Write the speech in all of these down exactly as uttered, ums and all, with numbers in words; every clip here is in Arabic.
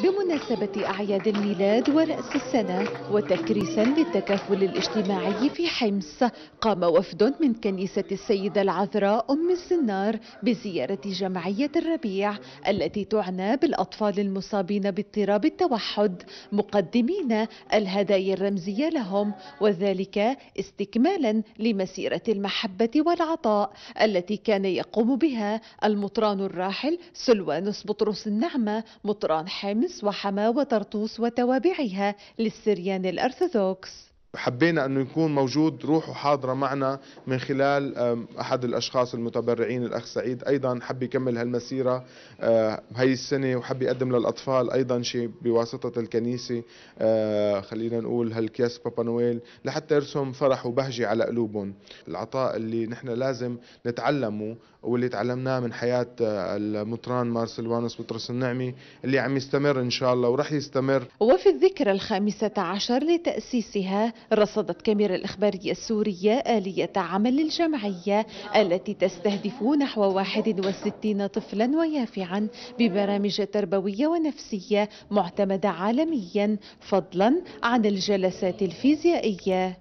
بمناسبة أعياد الميلاد ورأس السنة وتكريسا للتكافل الاجتماعي في حمص، قام وفد من كنيسة السيدة العذراء أم الزنار بزيارة جمعية الربيع التي تعنى بالأطفال المصابين باضطراب التوحد، مقدمين الهدايا الرمزية لهم، وذلك استكمالا لمسيرة المحبة والعطاء التي كان يقوم بها المطران الراحل سلوانوس بطرس النعمة مطران حمص وحما وطرطوس وتوابعها للسريان الأرثوذكس. حبينا أنه يكون موجود روح وحاضرة معنا من خلال أحد الأشخاص المتبرعين الأخ سعيد، أيضا حب يكمل هالمسيرة هاي السنة وحب يقدم للأطفال أيضا شيء بواسطة الكنيسة، خلينا نقول هالكياس بابا نويل لحتى يرسم فرح وبهجة على قلوبهم. العطاء اللي نحن لازم نتعلمه واللي تعلمناه من حياة المطران مار سلوانوس بطرس النعمي اللي عم يستمر إن شاء الله ورح يستمر. وفي الذكرى الخامسة عشر لتأسيسها رصدت كاميرا الإخبارية السورية آلية عمل الجمعية التي تستهدف نحو واحد وستين طفلا ويافعا ببرامج تربوية ونفسية معتمدة عالميا، فضلا عن الجلسات الفيزيائية.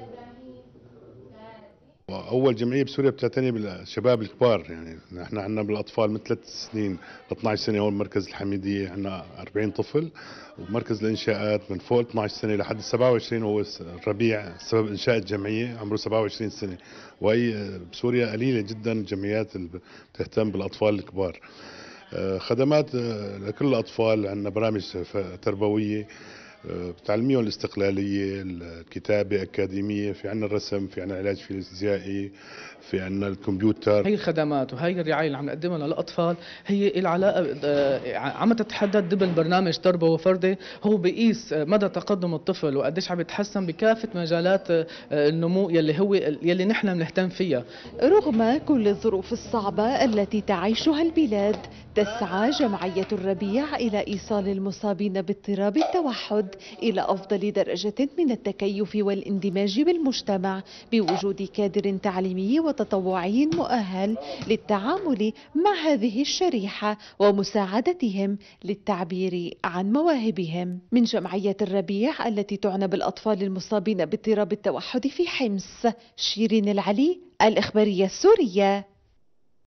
أول جمعية بسوريا بتعتني بالشباب الكبار، يعني نحن عندنا بالأطفال من ثلاث سنين ل اثنعش سنة، هو مركز الحميدية عندنا أربعين طفل، ومركز الإنشاءات من فوق اثنعش سنة لحد سبعة وعشرين، هو الربيع سبب إنشاء الجمعية عمره سبعة وعشرين سنة، وهي بسوريا قليلة جدا الجمعيات اللي بتهتم بالأطفال الكبار. خدمات لكل الأطفال، عندنا برامج تربوية بتعلميهم الاستقلالية، الكتابة أكاديمية، في عنا الرسم، في عنا علاج فيزيائي، في عنا الكمبيوتر. هي الخدمات وهي الرعاية اللي عم نقدمها للأطفال هي العلاقة عم تتحدد ضمن برنامج تربوي فردي هو بيقيس مدى تقدم الطفل وقديش عم يتحسن بكافة مجالات النمو يلي هو يلي نحن بنهتم فيها. رغم كل الظروف الصعبة التي تعيشها البلاد، تسعى جمعية الربيع إلى إيصال المصابين باضطراب التوحد إلى أفضل درجة من التكيف والاندماج بالمجتمع بوجود كادر تعليمي وتطوعي مؤهل للتعامل مع هذه الشريحة ومساعدتهم للتعبير عن مواهبهم. من جمعية الربيع التي تعنى بالأطفال المصابين باضطراب التوحد في حمص، شيرين العلي، الإخبارية السورية.